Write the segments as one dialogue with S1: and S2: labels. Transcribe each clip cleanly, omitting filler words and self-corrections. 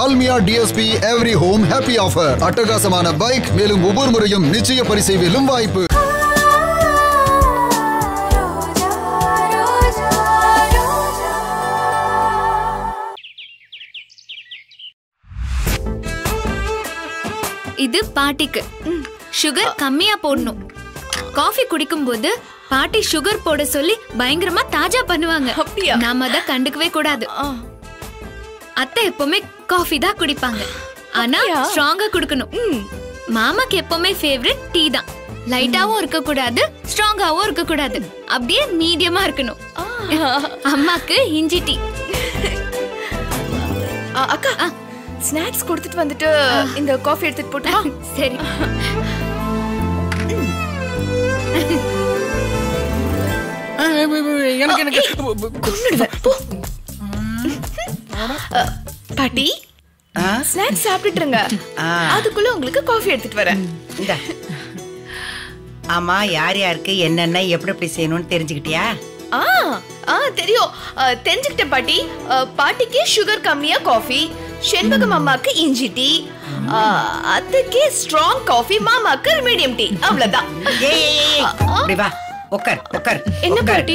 S1: Dalmia DSP Every Home Happy Offer. அட்டகாசமான bike மேலும் ஒவ்வொரு முறையும் நிச்சய பரிசை வெல்லும் வாய்ப்பு.
S2: இது பாட்டிக்கு சுகர் கம்மியா போடணும். காஃபி குடிக்கும்போது பாட்டி சுகர் போட சொல்லி பயங்கரமா தாஜா பண்ணுவாங்க. நாம அத கண்டுக்கவே கூடாது. அத்தை எப்பவுமே காஃபி தான் குடிப்பாங்க. ஆனா ஸ்ட்ராங்கா குடிக்கணும். மாமாக்கு எப்பவுமே ஃபேவரட் டீ தான். லைட்டாவும் இருக்க கூடாது, ஸ்ட்ராங்காவும் இருக்க கூடாது. அப்படியே மீடியமா இருக்கணும். அம்மாக்கு இஞ்சி டீ.
S3: அக்கா ஸ்நாக்ஸ் கொடுத்துட்டு வந்துட்டு இந்த காஃபி எடுத்துட்டு போட்டா
S2: சரி.
S3: பாட்டி ஸ்நாக்ஸ் சாப்பிட்டுருங்க. அதுக்குள்ள உங்களுக்கு காஃபி எடுத்துட்டு வரேன்.
S4: ஆமா, யார் யாருக்கு என்னென்ன எப்படி எப்படி செய்யணும்னு தெரிஞ்சுக்கிட்டியா?
S3: தெரியும், தெரிஞ்சுக்கிட்டேன் பாட்டி. பாட்டிக்கு சுகர் கம்மியா காஃபி, செண்பகம் அம்மாக்கு இஞ்சி டீ, அத்தைக்கு ஸ்ட்ராங் காஃபி, மாமாக்கு மீடியம் டீ. அவ்வளவுதான்.
S4: வா உட்கார் உட்கார்.
S3: என்ன பாட்டி?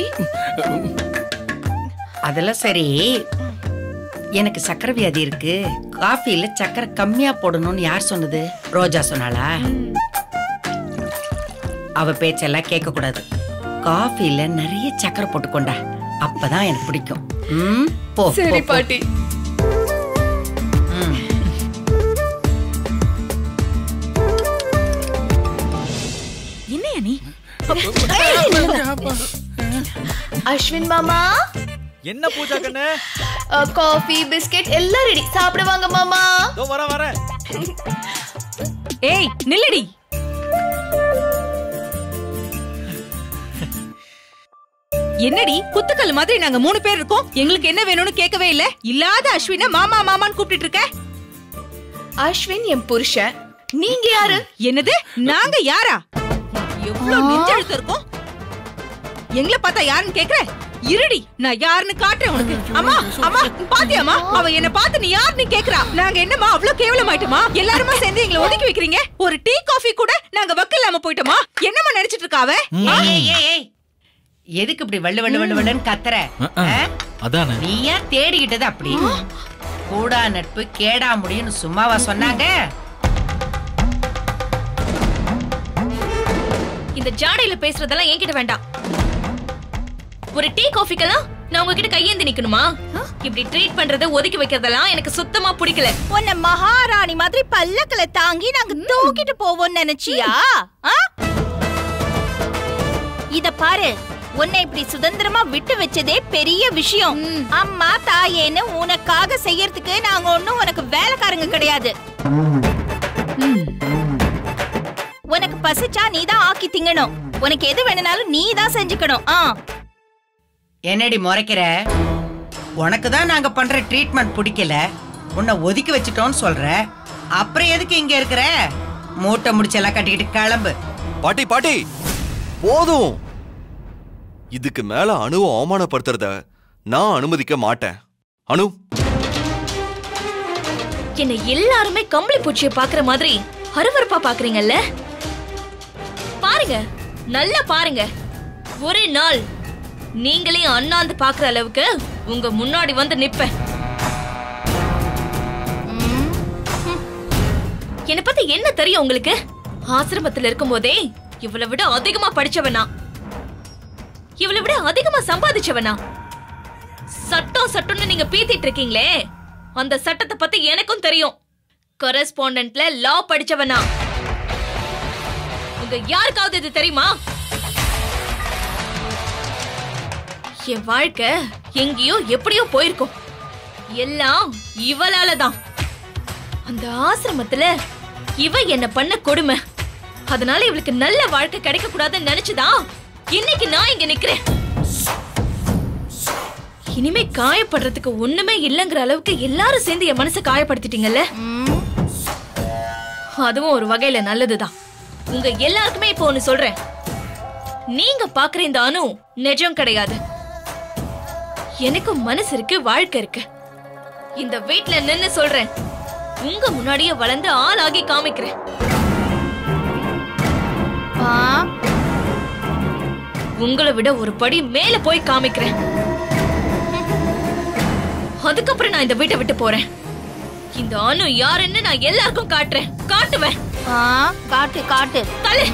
S4: அதெல்லாம் சரி, எனக்கு சக்கரை வியாதி இருக்கு, காஃபில சக்கரை கம்மியா போடணும்னு யார் சொன்னது? ரோஜா சொன்னாளா? அவ பேச்செல்லாம் கேட்க கூடாது. காஃபில நிறைய சக்கரை போட்டுக்கொண்டா, அப்பதான் எனக்கு பிடிக்கும். போ.
S3: சரி பாட்டி.
S5: என்னையா நீ?
S3: அஸ்வின் மாமா.
S6: என்ன பூஜா கண்ணே?
S3: காஃபி பிஸ்கட் எல்லாம் ரெடி. சாப்பிடுவாங்க மாமா.
S6: தோ வர.
S5: ஏய் நில்லடி. என்னடி குத்துக்கல் மாதிரி நாங்க 3 பேர் இருக்கோம். எங்களுக்கு என்ன வேணும்னு கேட்கவே இல்ல. இல்லாத அஸ்வின மாமா மாமான்னு கூப்பிட்டு இருக்க.
S3: அஸ்வின் என் புருஷன். நீங்க யாரு?
S5: என்னது நாங்க யாரா? எவ்வளவு நெஞ்செழுத்து இருக்கும். எங்களை பார்த்தா யாருன்னு கேக்குற? இருடி, நான் யாருன்னு காட்டுறேன் உனக்கு. அம்மா அம்மா பாத்தியாமா? அவ என்ன பார்த்து நீ யாருன்னு கேக்குறா. நாங்க என்னமா அவ்வளவு கேவலமாயிட்டோமா? எல்லாருமா சேர்ந்து எங்களை ஒதுக்கி வைக்கிறீங்க. ஒரு டீ காஃபி கூட நாங்க வக்கில்லாம போயிட்டோமா? என்னமா நினைச்சிட்டு இருக்காவ?
S4: எதுக்கு இப்படி வள்ளு கத்துற?
S6: அதானே
S4: நீயா தேடிக்கிட்டது அப்படி. கூடா நட்பு கேடா முடியும்னு சும்மாவா சொன்னாங்க?
S2: இந்த ஜாடையில பேசுறதெல்லாம் என்கிட்ட வேண்டாம். ஒரு டீ காஃபிக்கெல்லாம் நான் உங்ககிட்ட கையேந்தி நிக்கணுமா? இப்படி ட்ரீட் பண்றத ஒதுக்கி வைக்கிறதெல்லாம் எனக்கு சுத்தமா பிடிக்கல.
S5: உன்னை மகாராணி மாதிரி பல்லக்கல தாங்கி நாங்க தூக்கிட்டு போவோம்னு நினைச்சியா? இத பாரு, உன்னை இப்படி சுதந்திரமா விட்டு வச்சதே பெரிய விஷயம். அம்மா தாயேன்னு உனக்காக செய்யறதுக்கு நாங்க ஒண்ணும் உனக்கு வேலைக்காரங்க கிடையாது. உனக்கு பசிச்சா நீதான் ஆக்கி திங்கணும். உனக்கு எது வேணும்னாலும் நீதான் செஞ்சுக்கணும்.
S4: என்னடி முறைக்கிற? உனக்குதான் நாங்க பண்ற ட்ரீட்மெண்ட் பிடிக்கல, உன்னை ஒதுக்கி வச்சுட்டோம்னு சொல்ற. அப்புறம் எதுக்கு இங்க இருக்கிற? மூட்டை முடிச்செல்லாம் கட்டிக்கிட்டு கிளம்பு.
S7: பாட்டி பாட்டி போதும். இதுக்கு மேல அணுவை அவமானப்படுத்துறத நான் அனுமதிக்க மாட்டேன். அனு,
S2: என்ன எல்லாருமே கம்பளி பூச்சியை பாக்குற மாதிரி அருவருப்பா பாக்குறீங்கல்ல? பாருங்க, நல்லா பாருங்க. ஒரு நாள் நீங்களே அண்ணாந்து பாக்குற அளவுக்கு உங்க முன்னாடி வந்து நிப்பேன். என்ன பத்தி என்ன தெரியும் உங்களுக்கு? ஆசிரமத்துல இருக்கும் போதே இவளை விட அதிகமா படிச்சவனா, இவளை விட அதிகமா சம்பாதிச்சவனா? சட்டம்னு நீங்க பீத்திட்டு இருக்கீங்களே, அந்த சட்டத்தை பத்தி எனக்கும் தெரியும். கரஸ்பாண்டன்ட்ல லா படிச்சவனா? உங்க யாருக்காவது இது தெரியுமா? என் வாழ்க்கை எங்கேயோ எப்படியோ போயிருக்கும். எல்லாம் இவளாலதான். அந்த ஆசிரமத்துல இவ என்ன பண்ண கொடுமை. அதனால இவளுக்கு நல்ல வாழ்க்கை கிடைக்க கூடாதுன்னு நினைச்சுதான் இன்னைக்கு நான் இங்க நிக்கிறேன். இனிமே காயப்படுறதுக்கு ஒண்ணுமே இல்லங்கிற அளவுக்கு எல்லாரும் சேர்ந்து என் மனசை காயப்படுத்திட்டீங்கல்ல. அதுவும் ஒரு வகையில நல்லதுதான். உங்க எல்லாருக்குமே இப்போ ஒண்ணு சொல்றேன். நீங்க பாக்குற இந்த அணு நிஜம் கிடையாது. எனக்கும் மனசு இருக்கு, வாழ்க்கை இருக்கு. இந்த வீட்ல நின்னு சொல்றேன்,
S8: உங்க முன்னாடியே வளர்ந்து ஆளாகி காமிக்கிறேன். உங்களை விட ஒரு படி மேல போய் காமிக்கிறேன். அதுக்கப்புறம் நான் இந்த வீட்டை விட்டு போறேன். இந்த அனு யாருன்னு நான் எல்லாருக்கும் காட்டுவேன்.
S3: காட்டு காட்டு
S8: தலை.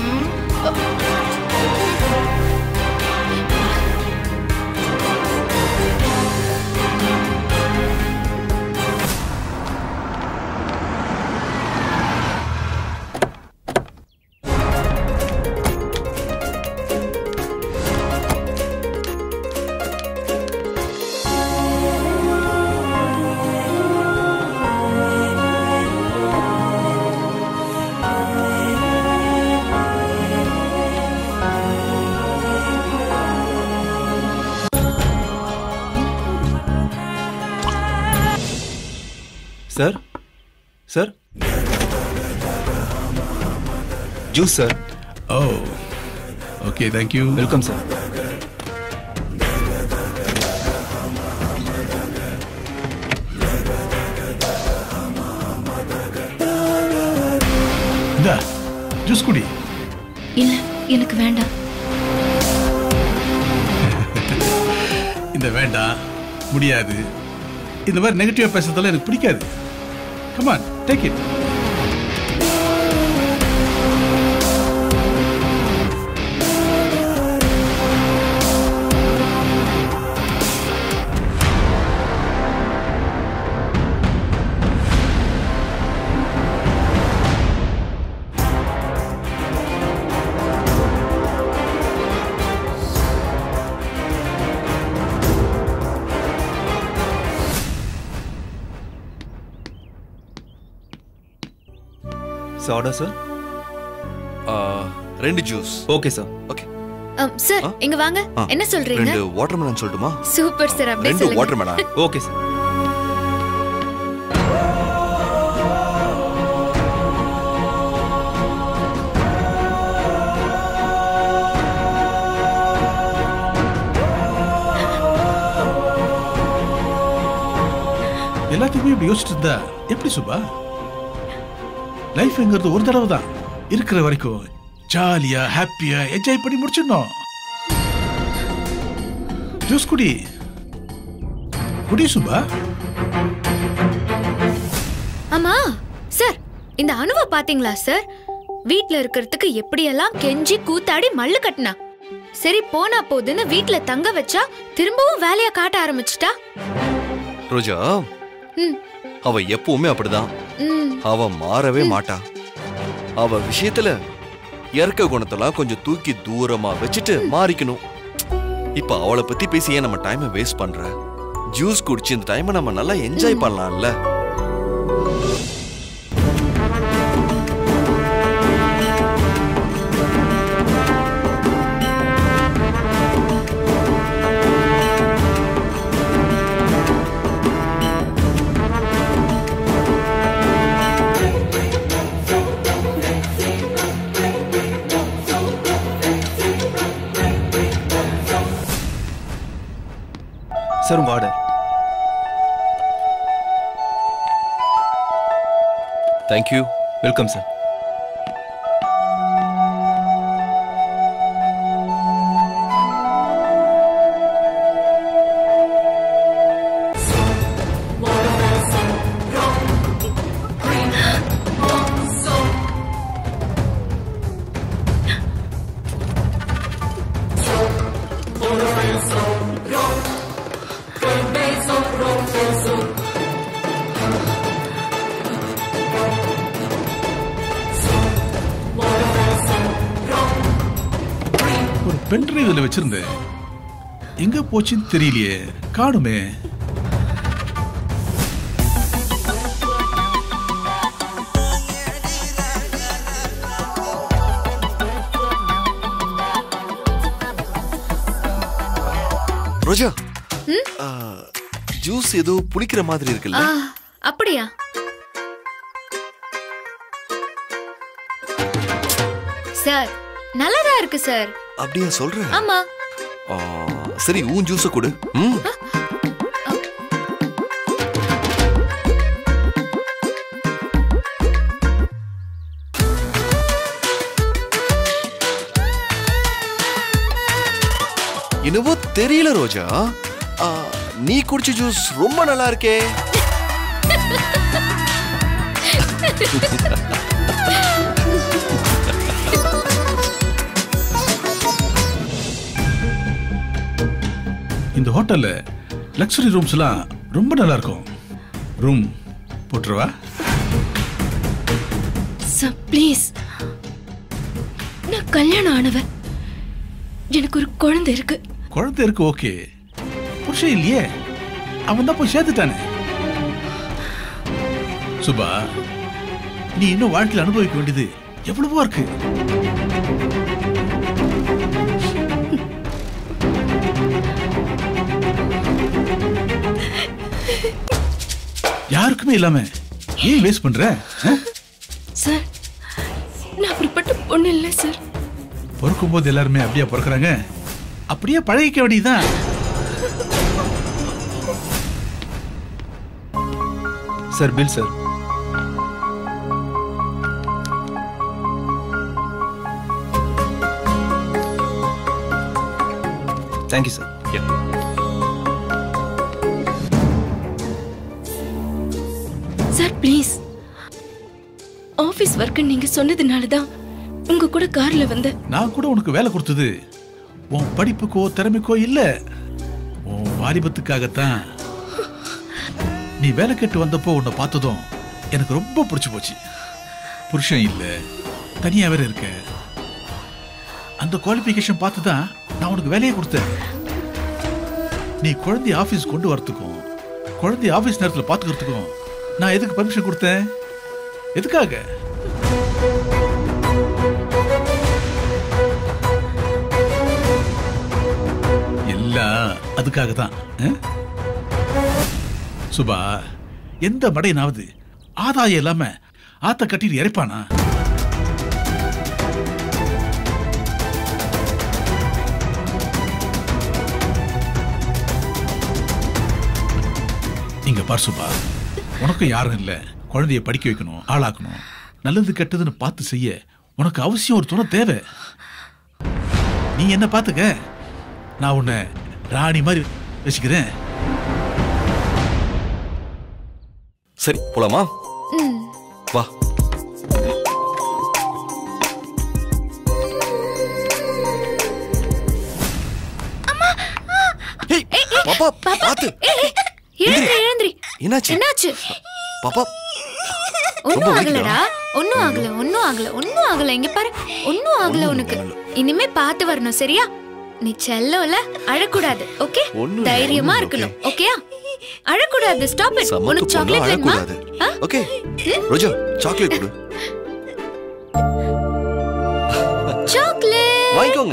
S7: Sir sir juice sir.
S9: Oh okay, thank you.
S7: Welcome sir.
S9: இந்தா ஜூஸ் குடி.
S2: இல்ல எனக்கு வேண்டாம்.
S9: இந்த வேண்டாம், முடியாது, இந்த மாதிரி நெகட்டிவா பேசுறதெல்லாம் எனக்கு பிடிக்காது. Come on, take it.
S7: Order sir. 2 juice. Okay sir. Okay
S2: sir இங்க வாங்க. என்ன சொல்றீங்க?
S7: 2 வாட்டர்மெலன் சொல்லட்டுமா?
S2: Super sir. அப்படியே
S7: 2
S2: சொல்லுங்க.
S7: வாட்டர்மெலன். Okay sir.
S9: எல்லாத்தையுமே இப்படி யோசிச்சுட்டு இருந்தா எப்படி சுபா? லைஃப்ங்கிறது ஒரு தடவை தான். இருக்கிற வரைக்கும் ஜாலியா ஹாப்பியா என்ஜாய் பண்ணி முடிச்சிடணும். ஜூஸ் குடி குடி சுபா.
S2: ஆமா சார், இந்த அனுவ பாத்தீங்களா சார்? வீட்ல இருக்கிறதுக்கு எப்படியெல்லாம் கெஞ்சி கூத்தாடி மல்லு கட்டினா. சரி போனா போதுன்னு வீட்ல தங்க வச்சா திரும்பவும் வேலைய காட்ட ஆரம்பிச்சிட்டா.
S7: ரோஜா அவ எப்பவுமே அப்படிதான். அவ மாறவே மாட்டா. அவ விஷயத்துல இயற்கை குணத்தெல்லாம் கொஞ்சம் தூக்கி தூரமா வச்சுட்டு மாறிக்கணும். இப்ப அவளை பத்தி பேசி ஏன் நம்ம டைமை வேஸ்ட் பண்ற? ஜூஸ் குடிச்சு இந்த டைமை நம்ம நல்லா என்ஜாய் பண்ணலாம்ல. சார் உங்க order. Thank you. Welcome sir.
S9: Pendrive இதுல வச்சிருந்தேன், எங்க போச்சுன்னு தெரியலையே, காணுமே.
S7: ரோஜா, ஜூஸ் ஏதோ புளிக்கிற மாதிரி இருக்குல்ல?
S2: அப்படியா? சார் நல்லதா இருக்கு சார்.
S7: அப்படியே சொல்றேன்.
S2: ஆமா.
S7: சரி உன் ஜூஸ் கொடு. என்னவோ தெரியல ரோஜா, நீ குடிச்ச ஜூஸ் ரொம்ப நல்லா இருக்கே.
S9: இந்த ஹோட்டல்ல லக்ஸரி ரூம்ஸ் எல்லாம் ரொம்ப நல்லா இருக்கும். ரூம் போட்டுருவா?
S8: சார் ப்ளீஸ், நான் கல்யாணம் ஆனவன், எனக்கு ஒரு குழந்தை இருக்கு.
S9: குழந்தை இருக்கு, ஓகே. புருஷன் இல்லையே, அவன் தான் போய் சேர்த்துட்டானே. சுபா, நீ இன்னும் வாழ்க்கையில் அனுபவிக்க வேண்டியது எவ்வளவோ இருக்கு. யாருக்குமே இல்லாம ஏன் வேஸ்ட் பண்ற?
S8: சார், நான் அப்படிப்பட்ட பொண்ணு இல்லை சார்.
S9: பொறுக்கும் போது எல்லாருமே அப்படியே பொறுக்கிறாங்க, அப்படியே பழகிக்க வேண்டியதுதான்.
S10: Sir bill sir. Thank you sir.
S8: Sir please, office work நீங்க சொன்னதுனால தான் உங்க கூட கார்ல வந்த.
S9: நான் கூட உனக்கு வேலை கொடுத்தது உன் படிப்புக்கோ திறமைக்கோ இல்ல, உன் வாலிபத்துக்காகத்தான். நீ வேலை கேட்டு வந்தப்போ உன்னை பார்த்ததும் எனக்கு ரொம்ப பிடிச்சு போச்சு. புருஷன் இல்ல, தனியா வேற இருக்க. அந்த குவாலிஃபிகேஷன் பார்த்து தான் நான் உனக்கு வேலையை கொடுத்தேன். நீ குழந்தை ஆபீஸ் கொண்டு வரத்துக்கும் குழந்தை ஆபீஸ் நேரத்தில் பார்த்துக்கிறதுக்கும் நான் எதுக்கு பர்மிஷன் கொடுத்தேன்? எதுக்காக? எல்லாம் அதுக்காக தான். சுபா, எந்த மடையனாவது ஆதாயம் இல்லாம ஆத்த கட்டிட்டு இறைப்பானா? இங்க பார் சுபா, உனக்கு யாரும் இல்ல. குழந்தைய படிக்க வைக்கணும், ஆளாக்கணும், நல்லது கெட்டதுன்னு பார்த்து செய்ய உனக்கு அவசியம் ஒரு துணை தேவை. நீ என்ன பாத்துக்க, நான் உன்னை ராணி மாதிரி வச்சுக்கிறேன்.
S7: சரி போலாமா? வா. பாப்பா பாத்து.
S2: எழுந்திரி.
S7: என்னாச்சு?
S2: என்னாச்சு?
S7: பாப்பா
S2: ஒன்னும் ஆகலடா, ஒன்னும் ஆகல, ஒன்னும் ஆகல, ஒன்னும் ஆகல. இங்க பாரு, ஒன்னும் ஆகல உனக்கு. இனிமே பார்த்து வரணும், சரியா? நீ செல்லோல, அழக்கூடாது, ஓகே? தைரியமா இருக்கணும், ஓகேயா? அழக்கூடாது, ஸ்டாப் இட். உனக்கு சாக்லேட் வேணுமா?
S7: ஓகே ரோஜா, சாக்லேட் கொடு.
S2: சாக்லேட்
S7: வாங்கிக்கோங்க.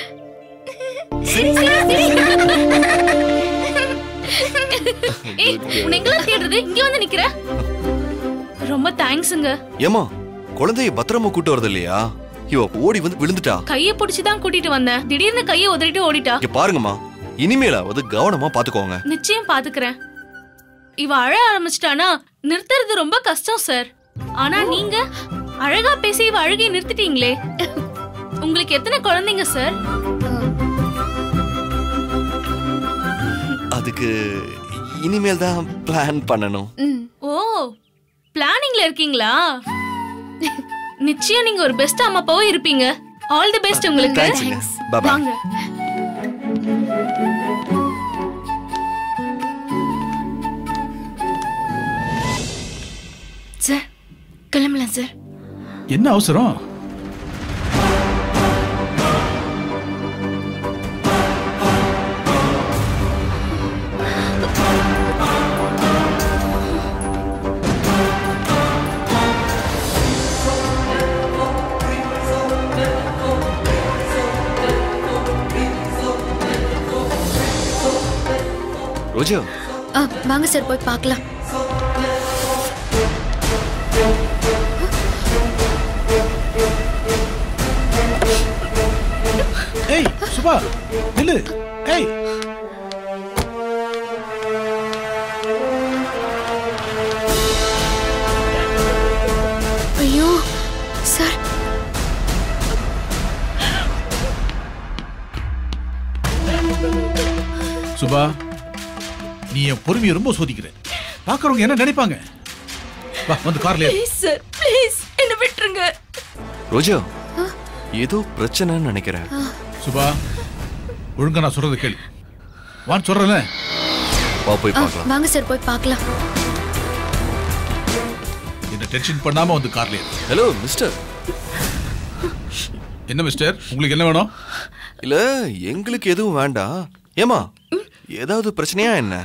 S8: உன்னை தேடுறது இங்க வந்து நிக்கிற. ரொம்ப தேங்க்ஸ்ங்க.
S7: ஏமா, குழந்தைய பத்திரமா கூட்டு வரது இல்லையா? இவ ஓடி வந்து விழுந்துட்டா.
S8: கைய பிடிச்சுதான் கூட்டிட்டு வந்தேன், திடீர்னு கைய உதறிட்டு ஓடிட்டா.
S7: இங்க பாருங்கம்மா, இனிமேலாவது கவனமா பாத்துக்கோங்க.
S8: நிச்சயம் பாத்துக்கிறேன். இவ அழ ஆரம்பிச்சிட்டானா நிறுத்துறது ரொம்ப கஷ்டம் சார். ஆனா நீங்க அழகா பேசி இவ அழுகையை நிறுத்திட்டீங்களே. உங்களுக்கு எத்தனை குழந்தைங்க சார்?
S7: அதுக்கு இனிமேல் தான் பிளான் பண்ணணும்.
S8: ஓ, பிளானிங்ல இருக்கீங்களா? நிச்சயம் நீங்க ஒரு பெஸ்ட் அம்மாப்பாவும் இருப்பீங்க. ஆல் தி பெஸ்ட் உங்களுக்கு. வாங்க.
S2: சார், கிளம்பலாம் சார்.
S9: என்ன அவசரம்?
S7: ரோஜா,
S2: வாங்க சார், போய் பார்க்கலாம்.
S9: ஏய் சுபா, நில்லு. ஏய்,
S2: ஐயோ சார்,
S9: சுபா, நீ என் பொறுமையை ரொம்ப சோதிக்கிற. பாக்குறவங்க என்ன நினைப்பாங்க? வா, வந்து கார்ல ஏறு.
S3: ப்ளீஸ் சார், ப்ளீஸ் என்ன விட்டுருங்க.
S7: ரோஜா, ஏதோ பிரச்சனைன்னு நினைக்கிறேன்.
S9: சுபா, ஒழுங்கா நான் சொல்றது கேளு. வான்னு சொல்றேன்ல.
S7: வா போய் பார்க்கலாம்.
S2: வாங்க சார், போய் பார்க்கலாம்.
S9: என்ன டென்ஷன் பண்ணாம வந்து கார்ல ஏறு.
S7: Hello mister.
S9: என்ன மிஸ்டர், உங்களுக்கு என்ன வேணும்?
S7: இல்ல, எங்களுக்கு எதுவும் வேண்டாம். ஏமா, ஏதாவது பிரச்சனையா என்ன?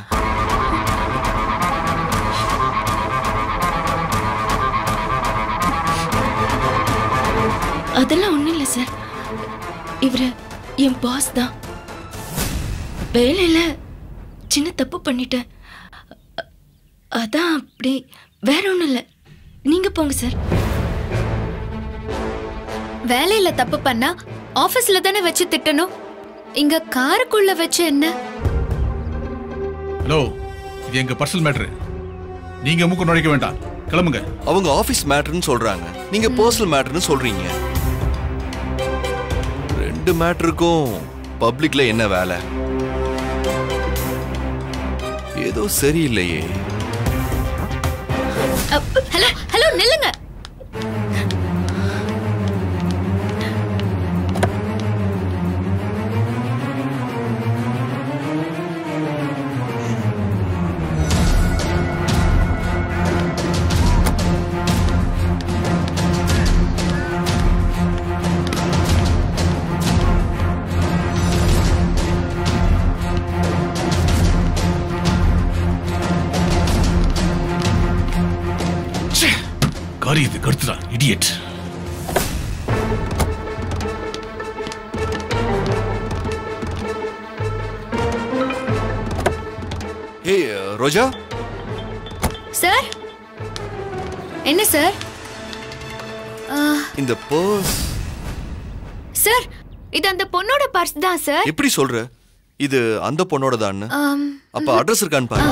S3: அதெல்லாம் ஒண்ணும் இல்ல சார். இவரு என் பாஸ் தான். வேலையில சின்ன தப்பு பண்ணிட்டேன். அதான் அப்படி, வேற ஒண்ணும் இல்ல. நீங்க போங்க சார்.
S2: வேலையில தப்பு பண்ணா ஆபீஸ்ல தானே வச்சு திட்டணும். இங்க காருக்குள்ள வச்சு என்ன?
S9: ஹலோ, இது எங்க பர்சனல் மேட்டர். நீங்க மூக்க நுழைக்க வேண்டாம். கிளம்புங்க.
S7: அவங்க ஆபீஸ் மேட்டர்னு சொல்றாங்க, நீங்க பர்சனல் மேட்டர்னு சொல்றீங்க. ரெண்டு மேட்டருக்கும் பப்ளிக்ல என்ன வேலை? ஏதோ சரியில்லையே.
S2: ஹலோ ஹலோ, நில்லுங்க.
S9: காரியத்தை கடுத்துடா, இடியட்.
S7: ஏய் ரோஜா.
S2: சார், என்ன சார்?
S7: இந்த பர்ஸ்.
S2: சார், இது அந்த பொண்ணோட பர்ஸ் தான் சார்.
S7: எப்படி சொல்ற? இது அந்த பொண்ணோட தான். அப்ப அட்ரஸ் இருக்கான்னு பாரு.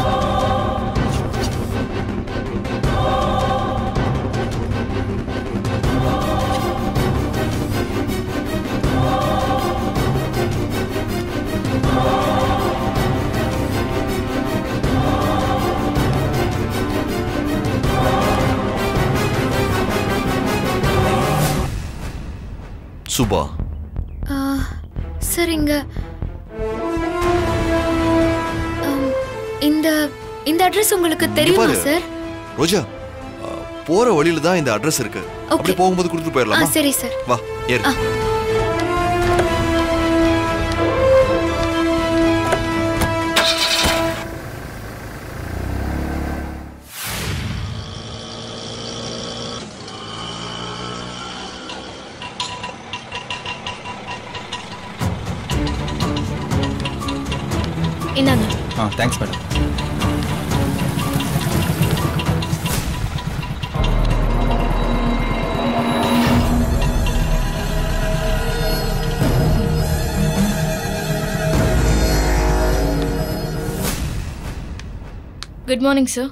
S7: சுபா.
S2: சார், இங்க இந்த இந்த அட்ரஸ் உங்களுக்கு தெரியுமா சார்?
S7: ரோஜா, போற வழியில தான் இந்த அட்ரஸ் இருக்கு. அப்படி போகும்போது கொடுத்துட்டு போயிடலாமா?
S2: சரி சார்.
S7: வா, ஏறு.
S2: இந்தாங்க.
S10: Thanks madam.
S3: Good morning sir.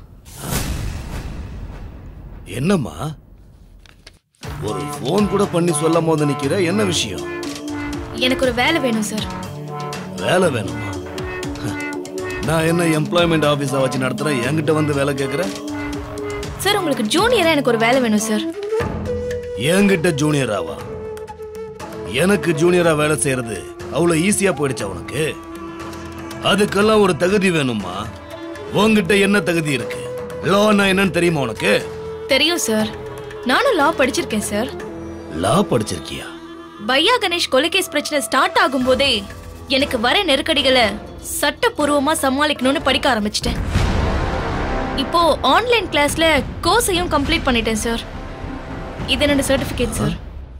S11: என்னம்மா, ஒரு போன் கூட பண்ணி சொல்லும் போது நிக்கிற, என்ன விஷயம்?
S3: எனக்கு ஒரு வேலை வேணும் சார்.
S11: வேலை வேணுமா? நான் என்ன எம்ப்ளாய்மெண்ட் ஆபீஸா வச்சு நடத்துறேன், என்கிட்ட வந்து வேலை கேட்குற?
S3: சார், உங்களுக்கு ஜூனியரா எனக்கு ஒரு வேலை வேணும் சார்.
S11: என்கிட்ட ஜூனியராவா? எனக்கு ஜூனியரா வேலை செய்யறது அவ்வளவு ஈஸியா போயிடுச்சு உனக்கு? அதுக்கெல்லாம் ஒரு தகுதி வேணுமா? உன்கிட்ட என்ன தகுதி இருக்கு? லான்னா என்னன்னு தெரியுமா உனக்கு?
S3: தெரியும் சார், நானும் லா படிச்சிருக்கேன் சார்.
S11: லா படிச்சிருக்கியா?
S3: பையா கணேஷ் கொலைகேஸ் பிரச்சனை ஸ்டார்ட் ஆகும் போதே எனக்கு வர நெருக்கடிகளை சட்டப்பூர்வமா சமாளிக்கணும்னு படிக்க ஆரம்பிச்சிட்டேன். இப்போ ஆன்லைன் கிளாஸ்ல கோர்ஸையும் கம்ப்ளீட் பண்ணிட்டேன் சார். இது என்னோட சர்டிபிகேட் சார்.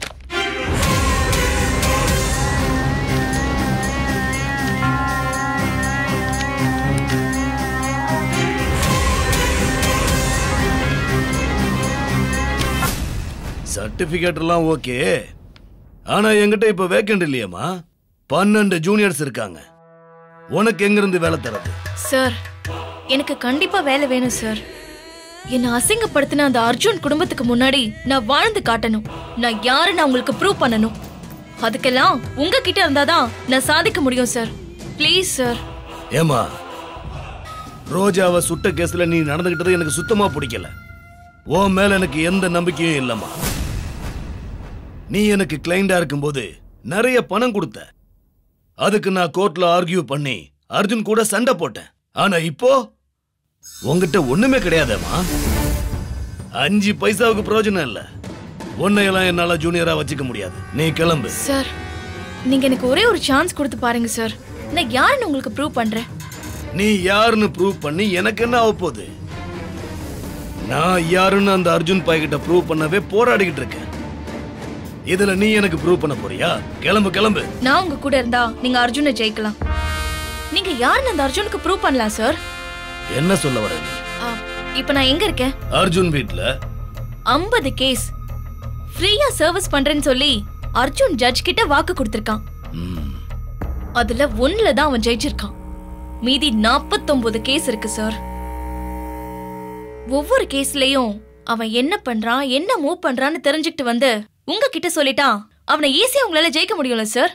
S11: சர்டிபிகேட் எல்லாம் ஓகே, ஆனா என்கிட்ட இப்ப வேக்கண்ட் இல்லையம்மா. 12 ஜூனியர்ஸ் இருக்காங்க. உனக்கு எங்க இருந்து வேலை தரது?
S3: சார், எனக்கு கண்டிப்பா வேலை வேணும் சார். என்ன அசிங்கப்படுத்தின அந்த அர்ஜுன் குடும்பத்துக்கு முன்னாடி நான் வாழ்ந்து காட்டணும். நான் யாருன்னு உங்களுக்கு ப்ரூவ் பண்ணணும். அதுக்கெல்லாம் உங்ககிட்ட இருந்தாதான் நான் சாதிக்க முடியும் சார். Please sir.
S11: ஏமா ரோஜாவை சுட்ட கேஸ்ல நீ நடந்துகிட்டது எனக்கு சுத்தமா பிடிக்கல. உன் மேல எனக்கு எந்த நம்பிக்கையும் இல்லம்மா. நீ எனக்கு கிளைண்டா இருக்கும்போது நிறைய பணம் கொடுத்த. அதுக்கு நான் கோர்ட்ல ஆர்கியூ பண்ணி அர்ஜுன் கூட சண்டை போட்டேன். ஆனா இப்போ உன்கிட்ட ஒண்ணுமே கிடையாதேமா. 5 பைசாவுக்கு பிரயோஜனம் இல்ல. உன்னையெல்லாம் என்னால ஜூனியரா வச்சுக்க முடியாது. நீ கிளம்பு.
S3: சார், நீங்க எனக்கு ஒரே ஒரு சான்ஸ் கொடுத்து பாருங்க சார். நான் யாருன்னு உங்களுக்கு ப்ரூவ் பண்றேன்.
S11: நீ யாருன்னு ப்ரூவ் பண்ணி எனக்கு என்ன ஆக போகுது? நான் யாருன்னு அந்த அர்ஜுன் பாய்கிட்ட ப்ரூவ் பண்ணவே போராடிக்கிட்டு இருக்கேன். இதுல நீ எனக்கு ப்ரூவ் பண்ண போறியா? கிளம்பு கிளம்பு.
S3: நான் உங்க கூட இருந்தா நீங்க அர்ஜுனை ஜெயிக்கலாம். நீங்க யாருன்னு அந்த அர்ஜுனுக்கு ப்ரூவ் பண்ணலாம் சார்.
S11: என்ன சொல்ல வர நீ?
S3: இப்ப நான் எங்க இருக்கேன்?
S11: அர்ஜுன் வீட்ல
S3: 50 கேஸ் ஃப்ரீயா சர்வீஸ் பண்றேன்னு சொல்லி அர்ஜுன் ஜட்ஜ் கிட்ட வாக்கு கொடுத்திருக்கான். அதுல 1ல தான் அவன் ஜெயிச்சிருக்கான். மீதி 49 கேஸ் இருக்கு சார். ஒவ்வொரு கேஸ்லயும் அவன் என்ன பண்றான், என்ன மூவ் பண்றான்னு தெரிஞ்சுக்கிட்டு வந்து உங்ககிட்ட சொல்லிட்டா அவனை ஈஸியா உங்களால ஜெயிக்க முடியும்ல சார்.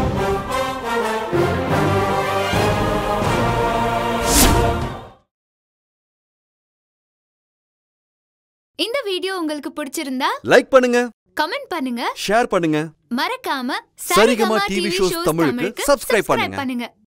S2: இந்த வீடியோ உங்களுக்கு பிடிச்சிருந்தா
S7: லைக் பண்ணுங்க,
S2: கமெண்ட் பண்ணுங்க,
S7: ஷேர் பண்ணுங்க,
S2: மறக்காம
S7: சரிகமா டிவி ஷோஸ் தமிழுக்கு சப்ஸ்கிரைப் பண்ணுங்க.